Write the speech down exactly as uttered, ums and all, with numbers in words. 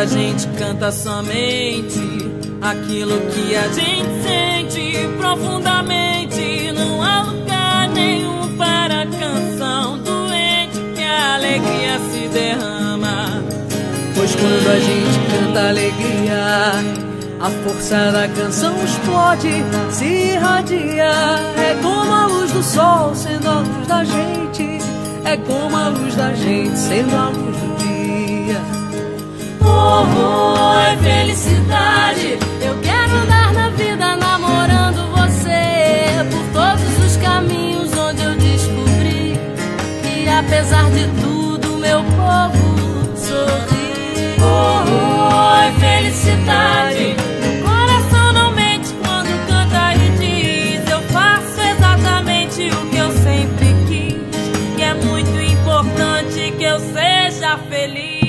gente canta somente aquilo que a gente sente profundamente. Não há lugar nenhum para a canção doente que a alegria se derrama. Pois quando a gente canta alegria, a força da canção explode, se irradia. É como a luz do sol sendo a luz da gente, é como a luz da gente sendo a luz do dia. Oh, oh, é felicidade. Eu quero andar na vida namorando você, por todos os caminhos onde eu descobri que apesar de tudo meu povo sorri. Oh, oh, é felicidade. O coração não mente quando canta e diz: eu faço exatamente o que eu sempre quis, e é muito importante que eu seja feliz.